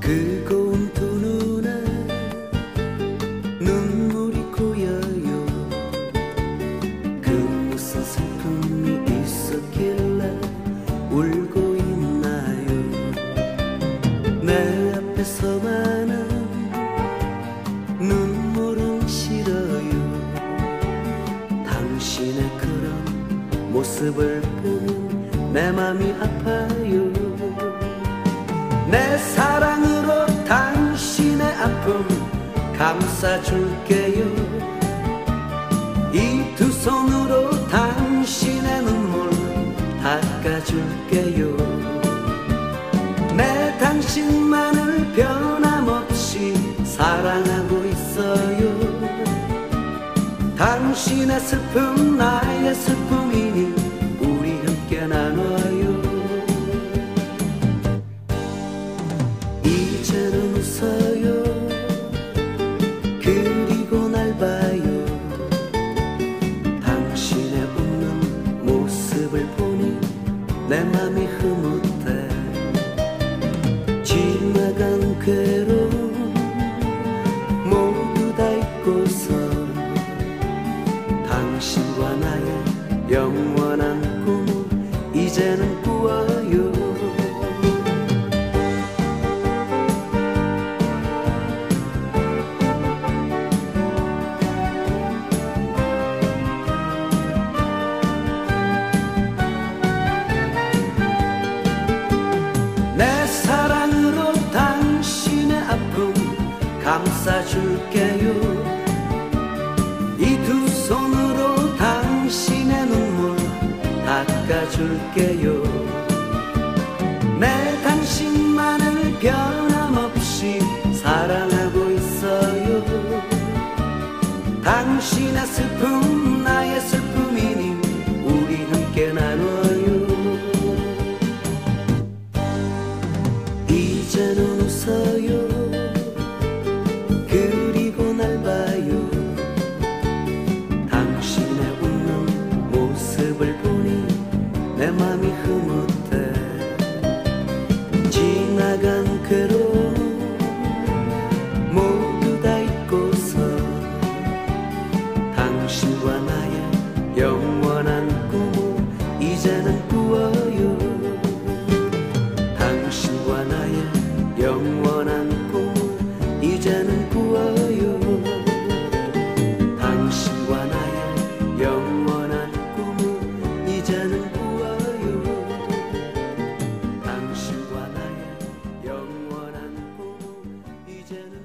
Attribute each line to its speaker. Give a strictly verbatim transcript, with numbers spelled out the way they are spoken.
Speaker 1: 뜨거운 두 눈에 눈물이 고여요. 그 무슨 슬픔이 있었길래 울고 있나요? 내 앞에서만은 눈물은 싫어요. 당신의 그런 모습을 보면 내 맘이 아파요. 내 사랑으로 당신의 아픔 감싸줄게요. 이 두 손으로 당신의 눈물 닦아줄게요. 내 당신만을 변함없이 사랑하고 있어요. 당신의 슬픔 나의 슬픔이니 우리 함께 나눠요. 이제는 웃어요. 그리고 날 봐요. 당신의 웃는 모습을 보니 내 맘이 흐뭇해. 지나간 괴로움 모두 다 잊고서 당신과 나의 영원한 꿈을 이제는 꾸어요. 내 사랑으로 당신의 아픔 감싸줄게요. 이 두 손으로 당신의 눈물 닦아줄게요. 내 당신만을 변함없이 사랑하고 있어요. 당신의 슬픔 나의 슬픔이니 우리 함께 나눠요. 이제는 웃어요. 그리고 날 봐요. 당신의 웃는 모습을 보니 내 맘이 흐뭇해. 지나간 괴로움 모두 다 잊고서 당신과 나의 영원한 꿈을 이제는 꾸어요. 당신과 나의 영원한 꿈을 이제는 꾸어요. 당신과 나의 영원한 꿈을 이제는 꾸어요. 당신과 나의 영원한 꿈을 이제는